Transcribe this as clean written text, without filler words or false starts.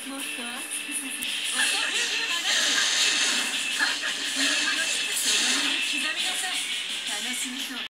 もっと熱くさせおそういう風ななって上の低さを刻みなさい。楽しみそう。